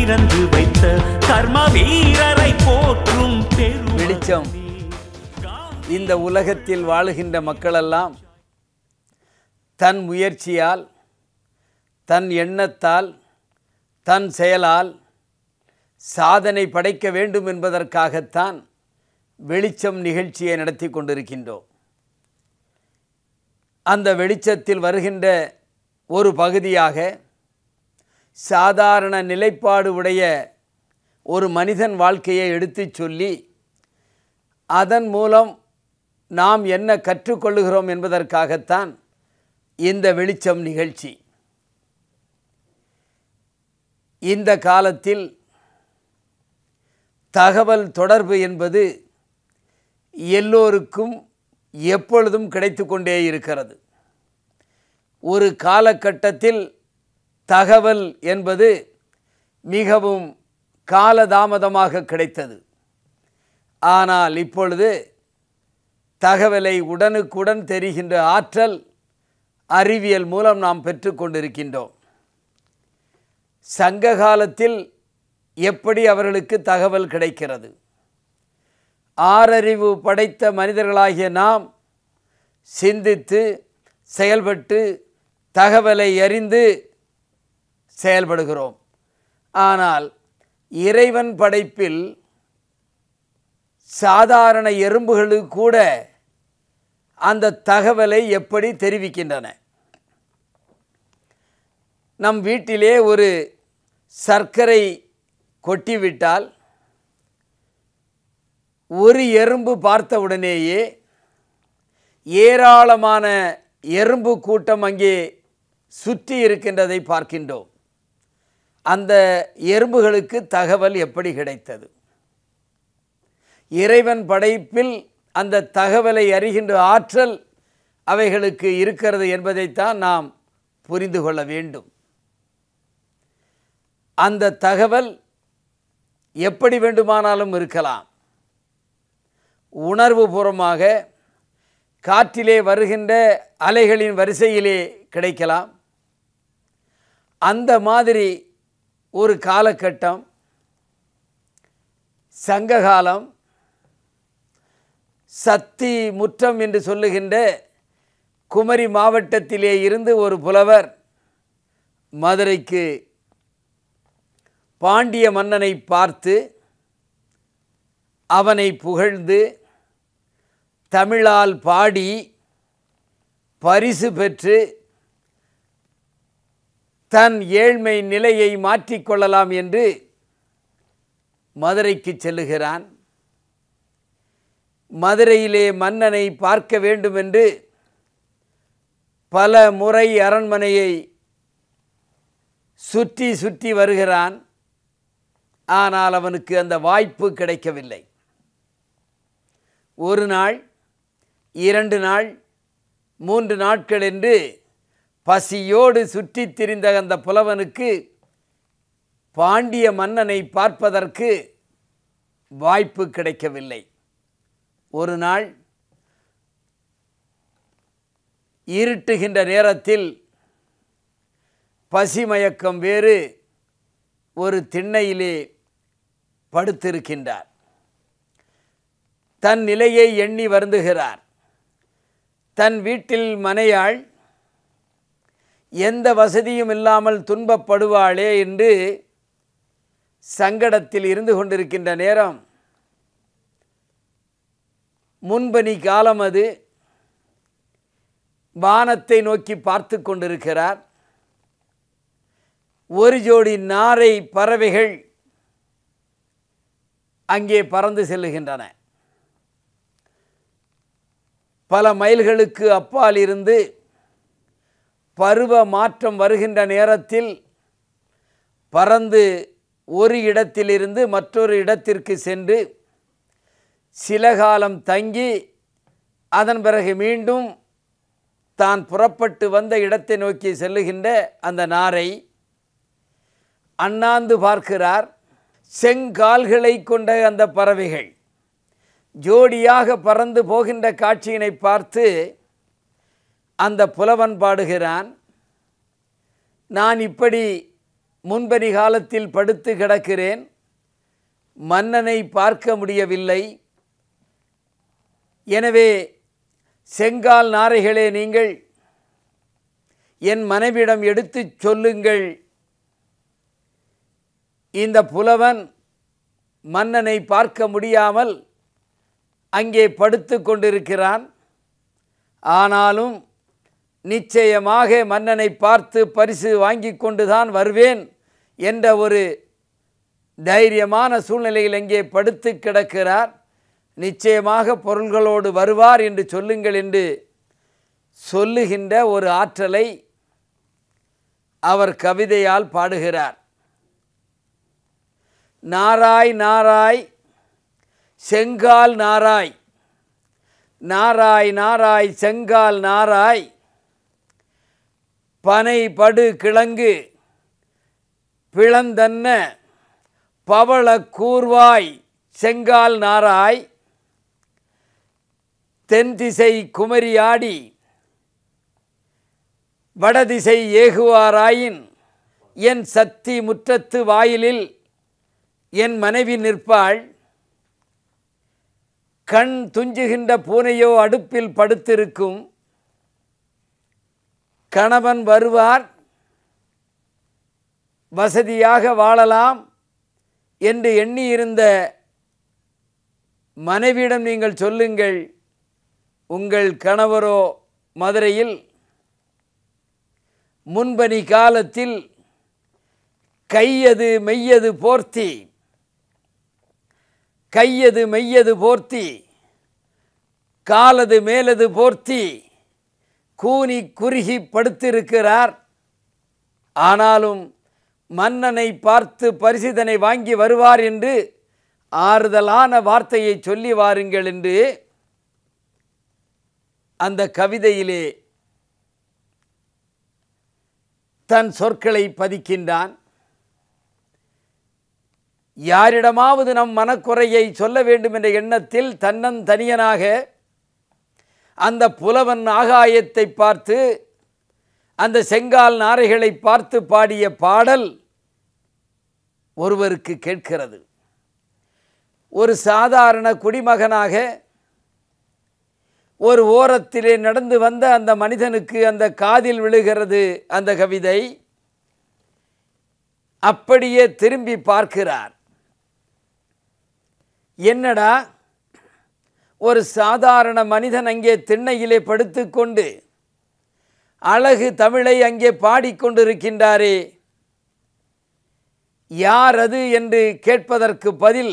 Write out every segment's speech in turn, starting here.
திறந்து வைத்த கர்ம வீரரை போற்றும் வெளிச்சம். இந்த உலகத்தில் வாழுகின்ற மக்களெல்லாம் தன் முயற்சியால், தன் எண்ணத்தால், தன் செயலால் சாதனை படைக்க வேண்டும் என்பதற்காகத்தான் வெளிச்சம் நிகழ்ச்சியை நடத்தி கொண்டிருக்கின்றோம். அந்த வெளிச்சத்தில் வருகின்ற ஒரு பகுதியாக சாதாரண நிலைப்பாடு உடைய ஒரு மனிதன் வாழ்க்கையை எடுத்துச் சொல்லி அதன் மூலம் நாம் என்ன கற்றுக்கொள்ளுகிறோம் என்பதற்காகத்தான் இந்த வெளிச்சம் நிகழ்ச்சி. இந்த காலத்தில் தகவல் தொடர்பு என்பது எல்லோருக்கும் எப்பொழுதும் கிடைத்து கொண்டே இருக்கிறது. ஒரு காலகட்டத்தில் தகவல் என்பது மிகவும் காலதாமதமாக கிடைத்தது. ஆனால் இப்பொழுது தகவலை உடனுக்குடன் தெரிகின்ற ஆற்றல் அறிவியல் மூலம் நாம் பெற்றுக்கொண்டிருக்கின்றோம். சங்க காலத்தில் எப்படி அவர்களுக்கு தகவல் கிடைக்கிறது? ஆறறிவு படைத்த மனிதர்களாகிய நாம் சிந்தித்து செயல்பட்டு தகவலை அறிந்து செயல்படுகிறோம். ஆனால் இறைவன் படைப்பில் சாதாரண எறும்புகளுக்கு கூட அந்த தகவலை எப்படி தெரிவிக்கின்றன? நம் வீட்டிலே ஒரு சர்க்கரை கொட்டிவிட்டால் ஒரு எறும்பு பார்த்தவுடனேயே ஏராளமான எறும்பு கூட்டம் அங்கே சுற்றி இருக்கின்றதை பார்க்கின்றோம். அந்த எறும்புகளுக்கு தகவல் எப்படி கிடைத்தது? இறைவன் படைப்பில் அந்த தகவலை அறிகின்ற ஆற்றல் அவைகளுக்கு இருக்கிறது என்பதைத்தான் நாம் புரிந்து கொள்ள வேண்டும். அந்த தகவல் எப்படி வேண்டுமானாலும் இருக்கலாம். உணர்வுபூர்வமாக காற்றிலே வருகின்ற அலைகளின் வரிசையிலே கிடைக்கலாம். அந்த மாதிரி ஒரு காலகட்டம் சங்ககாலம். சத்தி முற்றம் என்று சொல்லுகின்ற குமரி மாவட்டத்திலே இருந்து ஒரு புலவர் மதுரைக்கு பாண்டிய மன்னனை பார்த்து அவனை புகழ்ந்து தமிழால் பாடி பரிசு பெற்று தன் ஏழ்மை நிலையை மாற்றிக்கொள்ளலாம் என்று மதுரைக்கு செல்லுகிறான். மதுரையிலே மன்னனை பார்க்க வேண்டும் என்று பல முறை அரண்மனையை சுற்றி சுற்றி வருகிறான். ஆனால் அவனுக்கு அந்த வாய்ப்பு கிடைக்கவில்லை. ஒரு நாள், 2 நாள், 3 நாட்கள் என்று பசியோடு சுற்றித் திரிந்த அந்த புலவனுக்கு பாண்டிய மன்னனை பார்ப்பதற்கு வாய்ப்பு கிடைக்கவில்லை. ஒரு நாள் இருட்டுகின்ற நேரத்தில் பசிமயக்கம் வேறு ஒரு திண்ணையிலே படுத்திருக்கின்றார். தன் நிலையை எண்ணி வருந்துகிறார். தன் வீட்டில் மனையாள் எந்த வசதியும் இல்லாமல் துன்பப்படுவாளே என்று சங்கடத்தில் இருந்து கொண்டிருக்கின்ற நேரம், முன்பனி காலம் அது, வானத்தை நோக்கி பார்த்து கொண்டிருக்கிறார். ஒரு ஜோடி நாரை பறவைகள் அங்கே பறந்து செல்லுகின்றன. பல மைல்களுக்கு அப்பால் இருந்து பருவ மாற்றம் வருகின்ற நேரத்தில் பறந்து ஒரு இடத்திலிருந்து மற்றொரு இடத்திற்கு சென்று சில காலம் தங்கி அதன் பிறகு மீண்டும் தான் புறப்பட்டு வந்த இடத்தை நோக்கி செல்லுகின்ற அந்த நாரை அண்ணாந்து பார்க்கிறார். செங்கால்களை கொண்ட அந்த பறவைகள் ஜோடியாக பறந்து போகின்ற காட்சியினை பார்த்து அந்த புலவன் பாடுகிறான். நான் இப்படி முன்பனி காலத்தில் படுத்து கிடக்கிறேன், மன்னனை பார்க்க முடியவில்லை. எனவே செங்கால் நாரைகளே, நீங்கள் என் மனைவிடம் எடுத்துச் சொல்லுங்கள், இந்த புலவன் மன்னனை பார்க்க முடியாமல் அங்கே படுத்து கொண்டிருக்கிறான். ஆனாலும் நிச்சயமாக மன்னனை பார்த்து பரிசு வாங்கி கொண்டுதான் வருவேன் என்ற ஒரு தைரியமான சூழ்நிலையில் அங்கே படுத்து கிடக்கிறார். நிச்சயமாக பொருள்களோடு வருவார் என்று சொல்லுங்கள் என்று சொல்லுகின்ற ஒரு ஆற்றலை அவர் கவிதையால் பாடுகிறார். நாராய் நாராய் செங்கால் நாராய், நாராய் நாராய் செங்கால் நாராய், பனை படு கிழங்கு பிளந்தன்ன பவள கூர்வாய் செங்கால் நாராய், தென் திசை குமரியாடி வடதிசை ஏகுவாராயின், என் சத்தி முற்றத்து வாயிலில் என் மனைவி நிற்பாள். கண் துஞ்சுகின்ற பூனையோ அடுப்பில் படுத்திருக்கும், கணவன் வருவார், வசதியாக வாழலாம் என்று எண்ணியிருந்த மனைவியிடம் நீங்கள் சொல்லுங்கள், உங்கள் கணவரோ மதுரையில் முன்பனி காலத்தில் கையது மெய்யது போர்த்தி, கையது மெய்யது போர்த்தி, காலது மேலது போர்த்தி கூனி குறுகி படுத்திருக்கிறார். ஆனாலும் மன்னனை பார்த்து பரிசிதனை வாங்கி வருவார் என்று ஆறுதலான வார்த்தையை சொல்லி வாருங்கள் என்று அந்த கவிதையிலே தன் சொற்களை பதிக்கின்றான். யாரிடமாவது நம் மனக்குறையை சொல்ல வேண்டும் என்ற எண்ணத்தில் தன்னந்தனியனாக அந்த புலவன் ஆகாயத்தை பார்த்து, அந்த செங்கால் நாரைகளை பார்த்து பாடிய பாடல் ஒருவருக்கு கேட்கிறது. ஒரு சாதாரண குடிமகனாக ஒரு ஓரத்திலே நடந்து வந்த அந்த மனிதனுக்கு அந்த காதில் விழுகிறது அந்த கவிதை. அப்படியே திரும்பி பார்க்கிறார். என்னடா, ஒரு சாதாரண மனிதன் அங்கே திண்ணையிலே படுத்துக்கொண்டு அழகு தமிழை அங்கே பாடிக்கொண்டிருக்கின்றாரே, யார் அது என்று கேட்பதற்கு பதில்,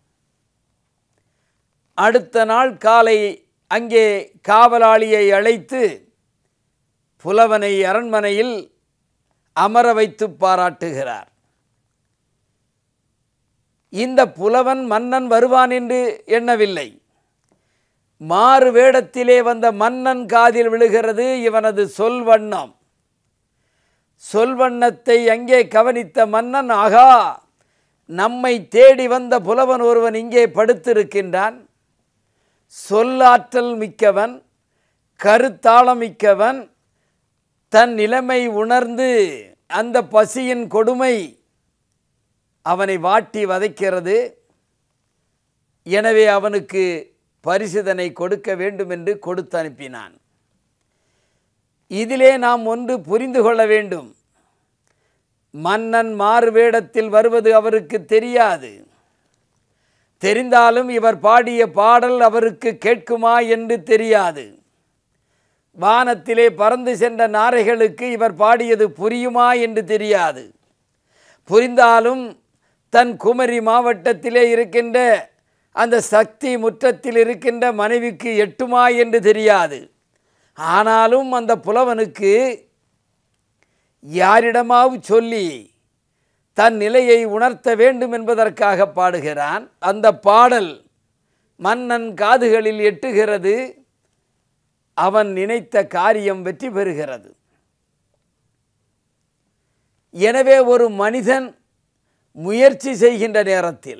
அடுத்த நாள் காலை அங்கே காவலாளியை அழைத்து புலவனை அரண்மனையில் அமர வைத்து பாராட்டுகிறார். இந்த புலவன் மன்னன் வருவான் என்று எண்ணவில்லை. மாறு வேடத்திலே வந்த மன்னன் காதில் விழுகிறது இவனது சொல்வண்ணம். சொல்வண்ணத்தை அங்கே கவனித்த மன்னன், ஆகா, நம்மை தேடி வந்த புலவன் ஒருவன் இங்கே படுத்திருக்கின்றான், சொல்லாற்றல் மிக்கவன், கருத்தாளம் மிக்கவன், தன் நிலைமை உணர்ந்து அந்த பசியின் கொடுமை அவனை வாட்டி வதைக்கிறது. எனவே அவனுக்கு பரிசிதனை கொடுக்க வேண்டும் என்று கொடுத்து அனுப்பினான். இதிலே நாம் ஒன்று புரிந்து கொள்ள வேண்டும். மன்னன் மாறு வேடத்தில் வருவது அவருக்கு தெரியாது. தெரிந்தாலும் இவர் பாடிய பாடல் அவருக்கு கேட்குமா என்று தெரியாது. வானத்திலே பறந்து சென்ற நாரைகளுக்கு இவர் பாடியது புரியுமா என்று தெரியாது. புரிந்தாலும் தன் குமரி மாவட்டத்திலே இருக்கின்ற அந்த சக்தி முற்றத்தில் இருக்கின்ற மனைவிக்கு எட்டுமா என்று தெரியாது. ஆனாலும் அந்த புலவனுக்கு யாரிடமாவது சொல்லி தன் நிலையை உணர்த்த வேண்டும் என்பதற்காக பாடுகிறான். அந்த பாடல் மன்னன் காதுகளில் எட்டுகிறது. அவன் நினைத்த காரியம் வெற்றி பெறுகிறது. எனவே ஒரு மனிதன் முயற்சி செய்கின்ற நேரத்தில்,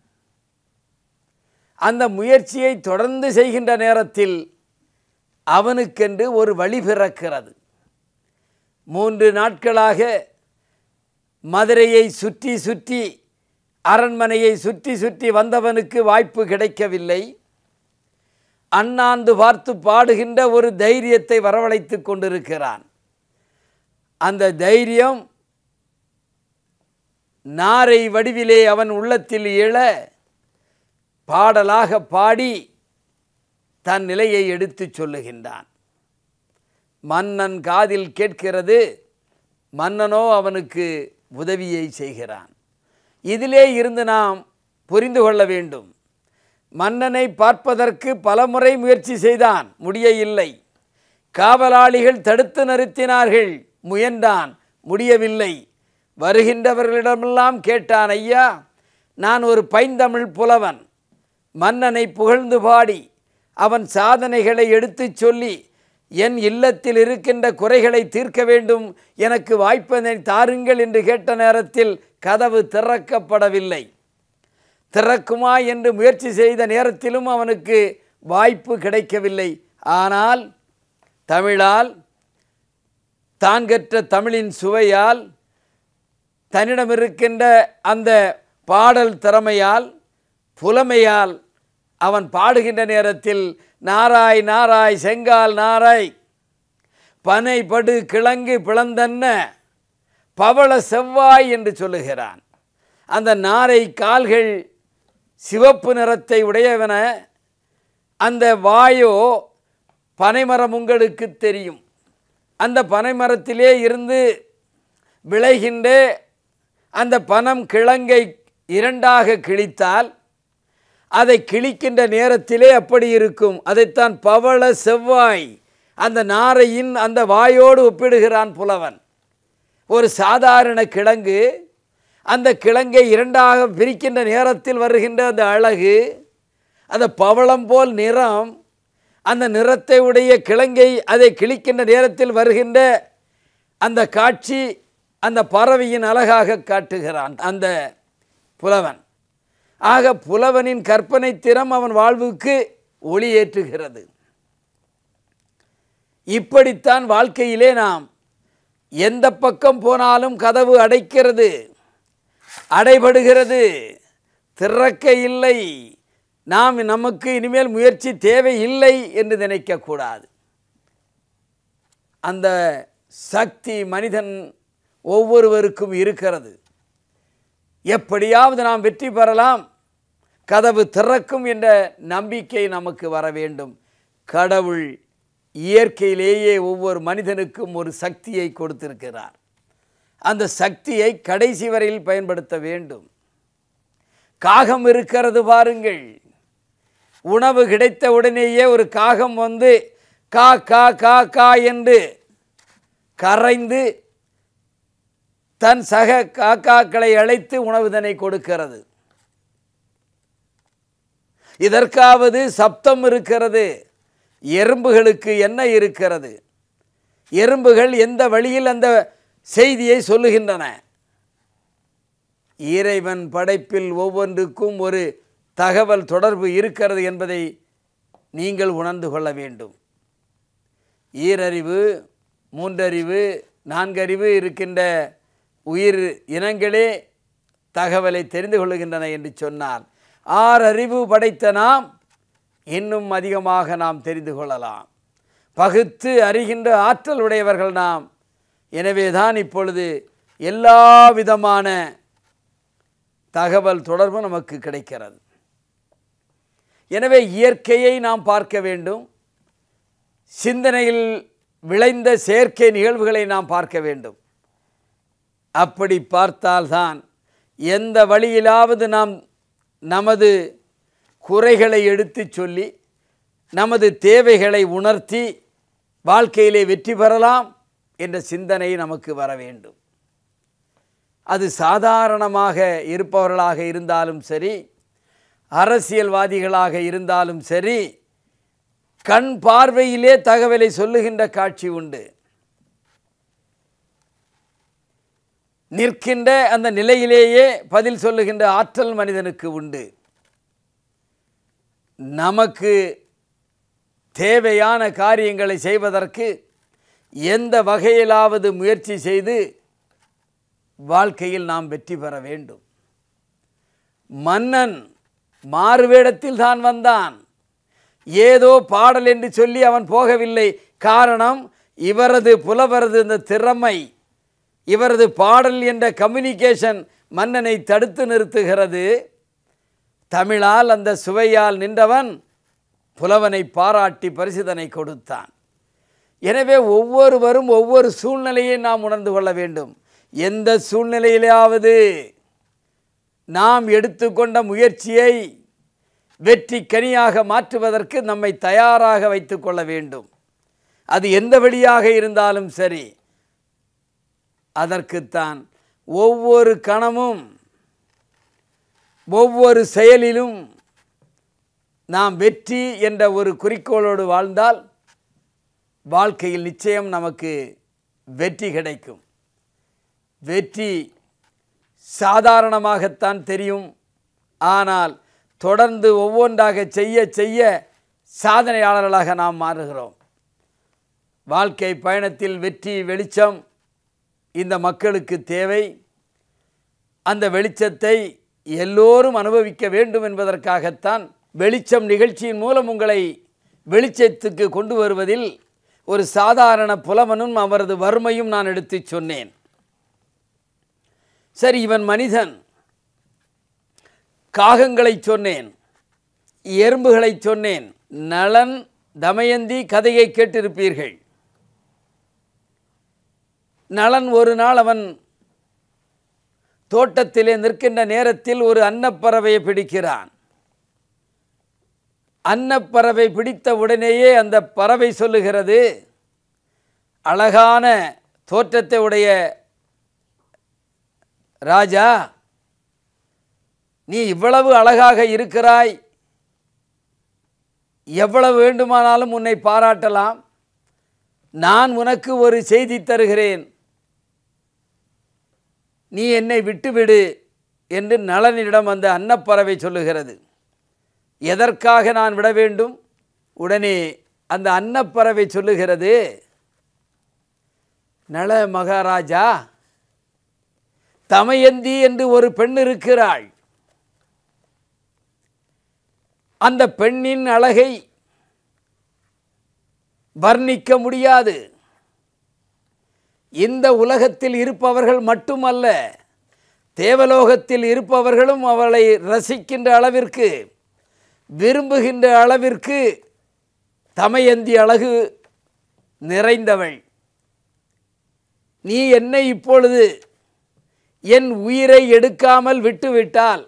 அந்த முயற்சியை தொடர்ந்து செய்கின்ற நேரத்தில் அவனுக்கென்று ஒரு வழி பிறக்கிறது. 3 நாட்களாக மதுரையை சுற்றி சுற்றி அரண்மனையை சுற்றி சுற்றி வந்தவனுக்கு வாய்ப்பு கிடைக்கவில்லை. அண்ணாந்து பார்த்து பாடுகின்ற ஒரு தைரியத்தை வரவழைத்து கொண்டிருக்கிறான். அந்த தைரியம் நாரை வடிவிலே அவன் உள்ளத்தில் எழ பாடலாக பாடி தன் நிலையை எடுத்து சொல்லுகின்றான். மன்னன் காதில் கேட்கிறது, மன்னனோ அவனுக்கு உதவியை செய்கிறான். இதிலே இருந்து நாம் புரிந்து கொள்ள வேண்டும். மன்னனை பார்ப்பதற்கு பலமுறை முயற்சி செய்தான், முடியவில்லை. காவலாளிகள் தடுத்து நிறுத்தினார்கள், முயன்றான், முடியவில்லை. வருகின்றவர்களிடமெல்லாம் கேட்டான், ஐயா, நான் ஒரு பைந்தமிழ் புலவன். மன்னனை புகழ்ந்து பாடி அவன் சாதனைகளை எடுத்து சொல்லி என் இல்லத்தில் இருக்கின்ற குறைகளை தீர்க்க வேண்டும், எனக்கு வாய்ப்பினை தாருங்கள் என்று கேட்ட நேரத்தில் கதவு திறக்கப்படவில்லை. திறக்குமா என்று முயற்சி செய்த நேரத்திலும் அவனுக்கு வாய்ப்பு கிடைக்கவில்லை. ஆனால் தமிழால், தான் கற்ற தமிழின் சுவையால், தன்னிடம் இருக்கின்ற அந்த பாடல் திறமையால், புலமையால் அவன் பாடுகின்ற நேரத்தில் நாராய் நாராய் செங்கால் நாராய் பனை படு கிழங்கு பிளந்தன்ன பவள செவ்வாய் என்று சொல்லுகிறான். அந்த நாரை கால்கள் சிவப்பு நிறத்தை உடையவன, அந்த வாயோ பனைமரம் உங்களுக்கு தெரியும். அந்த பனைமரத்திலே இருந்து விளைகின்ற அந்த பனம் கிழங்கை இரண்டாக கிழித்தால் அதை கிழிக்கின்ற நேரத்திலே அப்படி இருக்கும். அதைத்தான் பவள செவ்வாய், அந்த நாரையின் அந்த வாயோடு ஒப்பிடுகிறான் புலவன். ஒரு சாதாரண கிழங்கு, அந்த கிழங்கை இரண்டாக பிரிக்கின்ற நேரத்தில் வருகின்ற அந்த அழகு, அந்த பவளம் போல் நிறம், அந்த நிறத்தை உடைய கிழங்கை அதை கிழிக்கின்ற நேரத்தில் வருகின்ற அந்த காட்சி அந்த பறவையின் அழகாக காட்டுகிறான் அந்த புலவன். ஆக புலவனின் கற்பனை திறம் அவன் வாழ்வுக்கு ஒளி ஏற்றுகிறது. இப்படித்தான் வாழ்க்கையிலே நாம் எந்த பக்கம் போனாலும் கதவு அடைக்கிறது, அடைபடுகிறது, திறக்க இல்லை. நாம் நமக்கு இனிமேல் முயற்சி தேவை இல்லை என்று நினைக்கக்கூடாது. அந்த சக்தி மனிதன் ஒவ்வொருவருக்கும் இருக்கிறது. எப்படியாவது நாம் வெற்றி பெறலாம், கதவு திறக்கும் என்ற நம்பிக்கை நமக்கு வர வேண்டும். கடவுள் இயற்கையிலேயே ஒவ்வொரு மனிதனுக்கும் ஒரு சக்தியை கொடுத்திருக்கிறார். அந்த சக்தியை கடைசி வரையில் பயன்படுத்த வேண்டும். காகம் இருக்கிறது பாருங்கள். உணவு கிடைத்த உடனேயே ஒரு காகம் வந்து கா கா கா கா என்று கரைந்து தன் சக காக்காக்களை அழைத்து உணவுதனை கொடுக்கிறது. இதற்காவது சப்தம் இருக்கிறது. எறும்புகளுக்கு என்ன இருக்கிறது? எறும்புகள் எந்த வழியில் அந்த செய்தியை சொல்லுகின்றன? இறைவன் படைப்பில் ஒவ்வொன்றுக்கும் ஒரு தகவல் தொடர்பு இருக்கிறது என்பதை நீங்கள் உணர்ந்து கொள்ள வேண்டும். ஈரறிவு, மூன்றறிவு, நான்கறிவு இருக்கின்ற உயிர் இனங்களே தகவலை தெரிந்து கொள்ளுகின்றன என்று சொன்னால், 6 அறிவு படைத்த நாம் இன்னும் அதிகமாக நாம் தெரிந்து கொள்ளலாம். பகுத்து அறிகின்ற ஆற்றல் உடையவர்கள் நாம். எனவே தான் இப்பொழுது எல்லா விதமான தகவல் தொடர்பு நமக்கு கிடைக்கிறது. எனவே இயற்கையை நாம் பார்க்க வேண்டும். சிந்தனையில் விளைந்த செயற்கை நிகழ்வுகளை நாம் பார்க்க வேண்டும். அப்படி பார்த்தால்தான் எந்த வழியிலாவது நாம் நமது குறைகளை எடுத்து சொல்லி நமது தேவைகளை உணர்த்தி வாழ்க்கையிலே வெற்றி பெறலாம் என்ற சிந்தனை நமக்கு வர வேண்டும். அது சாதாரணமாக இருப்பவர்களாக இருந்தாலும் சரி, அரசியல்வாதிகளாக இருந்தாலும் சரி, கண் பார்வையிலே தகவலை சொல்லுகின்ற காட்சி உண்டு. நிற்கின்ற அந்த நிலையிலேயே பதில் சொல்லுகின்ற ஆற்றல் மனிதனுக்கு உண்டு. நமக்கு தேவையான காரியங்களை செய்வதற்கு எந்த வகையிலாவது முயற்சி செய்து வாழ்க்கையில் நாம் வெற்றி பெற வேண்டும். மன்னன் மாறுவேடத்தில் தான் வந்தான். ஏதோ பாடல் என்று சொல்லி அவன் போகவில்லை. காரணம், இவரது புலவரது இந்த திறமை, இவரது பாடல் என்ற கம்யூனிகேஷன் மன்னனை தடுத்து நிறுத்துகிறது. தமிழால் அந்த சுவையால் நின்றவன் புலவனை பாராட்டி பரிசுதனை கொடுத்தான். எனவே ஒவ்வொருவரும் ஒவ்வொரு சூழ்நிலையை நாம் உணர்ந்து கொள்ள வேண்டும். எந்த சூழ்நிலையிலாவது நாம் எடுத்துக்கொண்ட முயற்சியை வெற்றி கனியாக மாற்றுவதற்கு நம்மை தயாராக வைத்து கொள்ள வேண்டும். அது எந்த வழியாக இருந்தாலும் சரி, அதற்குத்தான் ஒவ்வொரு கணமும் ஒவ்வொரு செயலிலும் நாம் வெற்றி என்ற ஒரு குறிக்கோளோடு வாழ்ந்தால் வாழ்க்கையில் நிச்சயம் நமக்கு வெற்றி கிடைக்கும். வெற்றி சாதாரணமாகத்தான் தெரியும். ஆனால் தொடர்ந்து ஒவ்வொன்றாக செய்ய செய்ய சாதனையாளர்களாக நாம் மாறுகிறோம். வாழ்க்கை பயணத்தில் வெற்றி வெளிச்சம் இந்த மக்களுக்கு தேவை. அந்த வெளிச்சத்தை எல்லோரும் அனுபவிக்க வேண்டும் என்பதற்காகத்தான் வெளிச்சம் நிகழ்ச்சியின் மூலம் உங்களை வெளிச்சத்துக்கு கொண்டு வருவதில் ஒரு சாதாரண புலவனும் அவரது வறுமையும் நான் எடுத்து சொன்னேன். சரி, இவன் மனிதன். காகங்களை சொன்னேன், எறும்புகளை சொன்னேன். நளன் தமயந்தி கதையை கேட்டிருப்பீர்கள். நளன் ஒரு நாள் அவன் தோட்டத்திலே நிற்கின்ற நேரத்தில் ஒரு அன்னப்பறவையை பிடிக்கிறான். அன்னப்பறவை பிடித்த உடனேயே அந்த பறவை சொல்லுகிறது, அழகான தோற்றத்தை உடைய ராஜா, நீ இவ்வளவு அழகாக இருக்கிறாய், எவ்வளவு வேண்டுமானாலும் உன்னை பாராட்டலாம். நான் உனக்கு ஒரு செய்தி தருகிறேன், நீ என்னை விட்டுவிடு என்று நளனிடம் அந்த அன்னப்பறவை சொல்லுகிறது. எதற்காக நான் விட வேண்டும்? உடனே அந்த அன்னப்பறவை சொல்லுகிறது, நள மகாராஜா, தமயந்தி என்று ஒரு பெண் இருக்கிறாள். அந்த பெண்ணின் அழகை வர்ணிக்க முடியாது. இந்த உலகத்தில் இருப்பவர்கள் மட்டுமல்ல, தேவலோகத்தில் இருப்பவர்களும் அவளை ரசிக்கின்ற அளவிற்கு, விரும்புகின்ற அளவிற்கு தமயந்தி அழகு நிறைந்தவள். நீ என்னை இப்பொழுது என் உயிரை எடுக்காமல் விட்டுவிட்டால்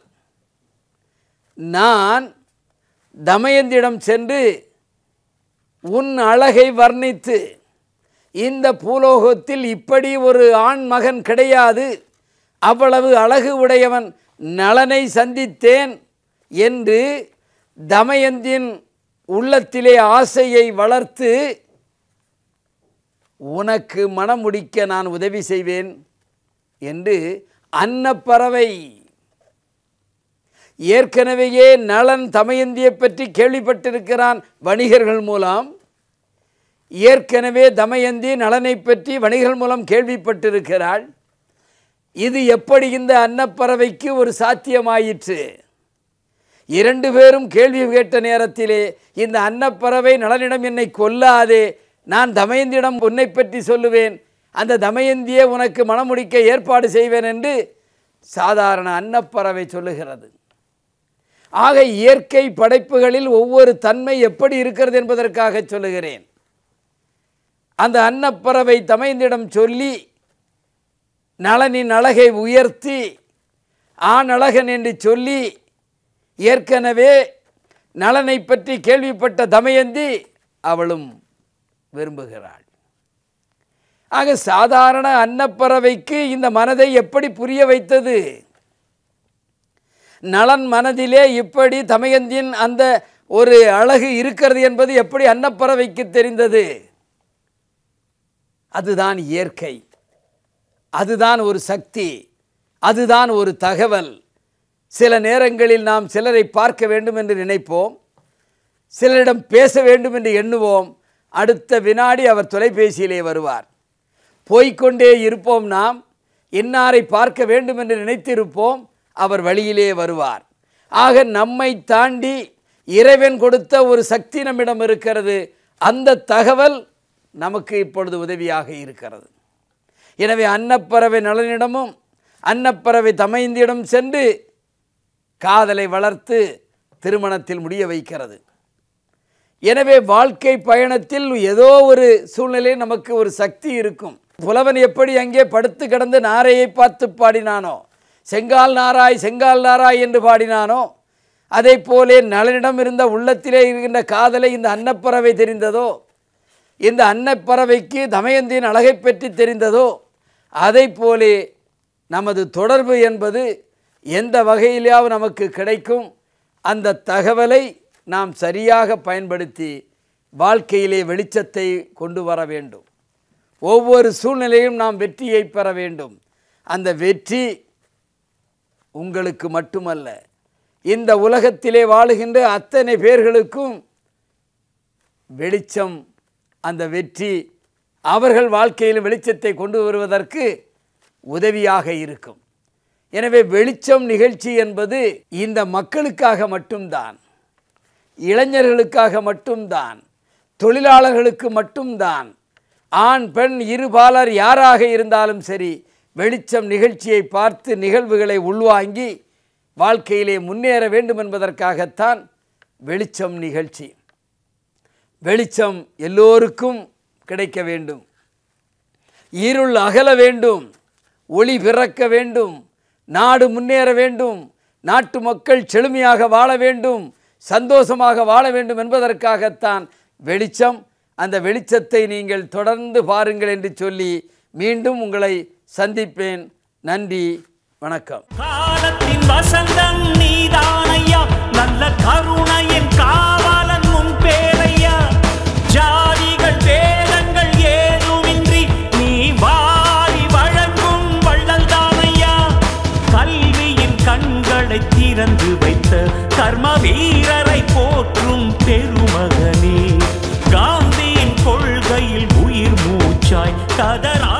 நான் தமயந்தியிடம் சென்று உன் அழகை வர்ணித்து, இந்த பூலோகத்தில் இப்படி ஒரு ஆண் மகன் கிடையாது, அவ்வளவு அழகு உடையவன் நளனை சந்தித்தேன் என்று தமயந்தின் உள்ளத்திலே ஆசையை வளர்த்து உனக்கு மனம் முடிக்க நான் உதவி செய்வேன் என்று அன்னப்பறவை. ஏற்கனவேயே நளன் தமயந்தியை பற்றி கேள்விப்பட்டிருக்கிறான் வணிகர்கள் மூலம். ஏற்கனவே தமயந்தி நளனை பற்றி வணிகர்கள் மூலம் கேள்விப்பட்டிருக்கிறாள். இது எப்படி இந்த அன்னப்பறவைக்கு ஒரு சாத்தியமாயிற்று? இரண்டு பேரும் கேள்வி கேட்ட நேரத்திலே இந்த அன்னப்பறவை நளனிடம் என்னை கொல்லாதே, நான் தமயந்தியிடம் உன்னை பற்றி சொல்லுவேன், அந்த தமயந்தியை உனக்கு மணமுடிக்க ஏற்பாடு செய்வேன் என்று சாதாரண அன்னப்பறவை சொல்லுகிறது. ஆக இயற்கை படைப்புகளில் ஒவ்வொரு தன்மை எப்படி இருக்கிறது என்பதற்காக சொல்லுகிறேன். அந்த அன்னப்பறவை தமயந்தியிடம் சொல்லி நளனின் அழகை உயர்த்தி ஆண் அழகன் என்று சொல்லி, ஏற்கனவே நளனை பற்றி கேள்விப்பட்ட தமயந்தி அவளும் விரும்புகிறாள். ஆக சாதாரண அன்னப்பறவைக்கு இந்த மனதை எப்படி புரிய வைத்தது? நளன் மனதிலே இப்படி தமயந்தின் அந்த ஒரு அழகு இருக்கிறது என்பது எப்படி அன்னப்பறவைக்கு தெரிந்தது? அதுதான் இயற்கை, அதுதான் ஒரு சக்தி, அதுதான் ஒரு தகவல். சில நேரங்களில் நாம் சிலரை பார்க்க வேண்டும் என்று நினைப்போம், சிலரிடம் பேச வேண்டும் என்று எண்ணுவோம், அடுத்த வினாடி அவர் தொலைபேசியிலே வருவார். போய்கொண்டே இருப்போம் நாம். இன்னாரை பார்க்க வேண்டும் என்று நினைத்திருப்போம், அவர் வழியிலே வருவார். ஆக நம்மை தாண்டி இறைவன் கொடுத்த ஒரு சக்தி நம்மிடம் இருக்கிறது. அந்த தகவல் நமக்கு இப்பொழுது உதவியாக இருக்கிறது. எனவே அன்னப்பறவை நலனிடமும் அன்னப்பறவை தமைந்தியிடம் சென்று காதலை வளர்த்து திருமணத்தில் முடிய வைக்கிறது. எனவே வாழ்க்கை பயணத்தில் ஏதோ ஒரு சூழ்நிலை நமக்கு ஒரு சக்தி இருக்கும். புலவன் எப்படி அங்கே படுத்து கிடந்து நாரையை பார்த்து பாடினானோ, செங்கால் நாராய் செங்கால் நாராய் என்று பாடினானோ, அதை போலே நலனிடம் இருந்த உள்ளத்திலே இருக்கின்ற காதலை இந்த அன்னப்பறவை தெரிந்ததோ, இந்த அன்னப்பறவைக்கு தமயந்தியின் அழகை பற்றி தெரிந்ததோ, அதை போலே நமது தொடர்பு என்பது எந்த வகையிலாவது நமக்கு கிடைக்கும். அந்த தகவலை நாம் சரியாக பயன்படுத்தி வாழ்க்கையிலே வெளிச்சத்தை கொண்டு வர வேண்டும். ஒவ்வொரு சூழ்நிலையும் நாம் வெற்றியை பெற வேண்டும். அந்த வெற்றி உங்களுக்கு மட்டுமல்ல, இந்த உலகத்திலே வாழுகின்ற அத்தனை பேர்களுக்கும் வெளிச்சம், அந்த வெற்றி அவர்கள் வாழ்க்கையில் வெளிச்சத்தை கொண்டு வருவதற்கு உதவியாக இருக்கும். எனவே வெளிச்சம் நிகழ்ச்சி என்பது இந்த மக்களுக்காக மட்டும்தான், இளைஞர்களுக்காக மட்டும்தான், தொழிலாளர்களுக்கு மட்டும்தான். ஆண் பெண் இருபாலர் யாராக இருந்தாலும் சரி, வெளிச்சம் நிகழ்ச்சியை பார்த்து நிகழ்வுகளை உள்வாங்கி வாழ்க்கையிலே முன்னேற வேண்டும் என்பதற்காகத்தான் வெளிச்சம் நிகழ்ச்சி. வெளிச்சம் எல்லோருக்கும் கிடைக்க வேண்டும். இருள் அகல வேண்டும், ஒளி பிறக்க வேண்டும், நாடு முன்னேற வேண்டும், நாட்டு மக்கள் செழுமையாக வாழ வேண்டும், சந்தோஷமாக வாழ வேண்டும் என்பதற்காகத்தான் வெளிச்சம். அந்த வெளிச்சத்தை நீங்கள் தொடர்ந்து பாருங்கள் என்று சொல்லி மீண்டும் உங்களை சந்திப்பேன். நன்றி, வணக்கம். காலத்தின் வசந்தம் நீதானையா, நல்ல கருணையின் காவலன் உன் பேரையா. ஜாதிகள் வேதங்கள் ஏதுமின்றி நீ வாரி வழங்கும் வள்ளல் தானையா. கல்வியின் கண்களை திறந்து வைத்த கர்ம வீரரை போற்றும் பெருமகனே. காந்தியின் கொள்கையில் உயிர் மூச்சாய் கதரா